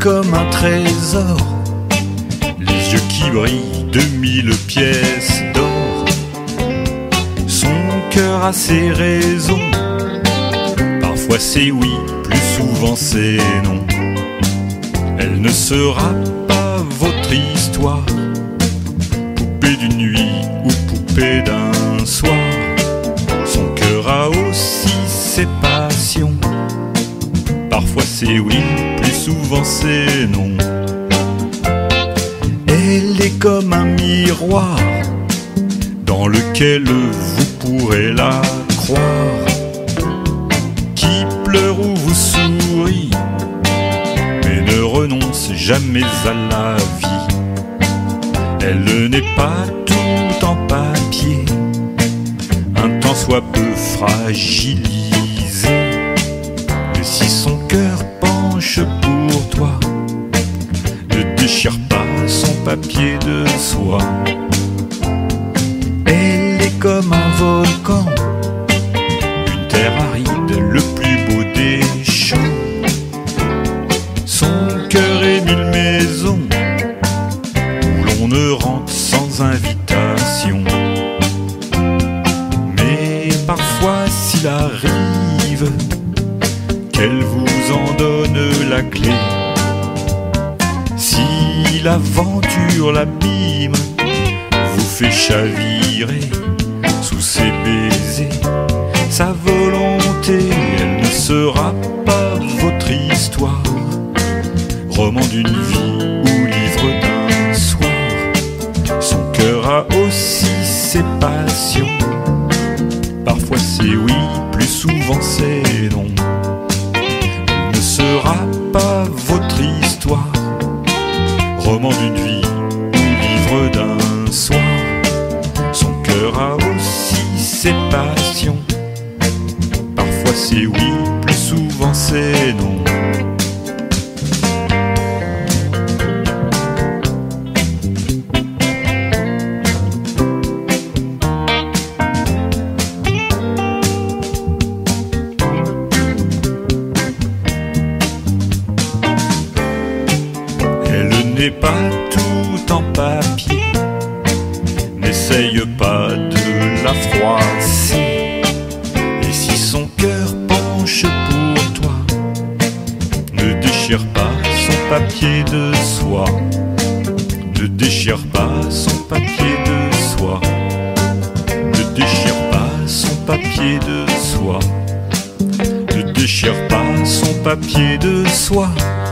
comme un trésor, les yeux qui brillent de 1000 pièces d'or. Son cœur a ses raisons, parfois c'est oui, plus souvent c'est non. Elle ne sera pas votre histoire, poupée d'une nuit ou poupée d'un soir. Son cœur a aussi ses passions, parfois c'est oui, plus souvent c'est non. Elle est comme un miroir dans lequel vous pourrez la croire, qui pleure ou vous sourit, mais ne renonce jamais à la vie. Elle n'est pas tout en papier, un tant soit peu fragilisée. Mais si son cœur penche pour toi, ne déchire pas son papier de soie. Elle est comme un volcan, une terre aride, le plus beau des champs. Son cœur est 1000 maisons où l'on ne rentre sans invitation. Mais parfois s'il arrive qu'elle vous en donne la clé, si l'aventure l'abîme, vous fait chavirer sous ses baisers, sa volonté, elle ne sera pas votre histoire, roman d'une vie ou livre d'un soir. Son cœur a aussi ses passions, parfois c'est oui, plus souvent c'est non. Elle ne sera pas votre histoire, roman d'une vie ou livre d'un soir. Son cœur a aussi ses passions, parfois c'est oui, plus souvent c'est non. Elle n'est pas tout en papier, n'essaye pas de la froisser. Et si son cœur penche pour toi, ne déchire pas son papier de soie. Ne déchire pas son papier de soie. Ne déchire pas son papier de soie. Ne déchire pas son papier de soie.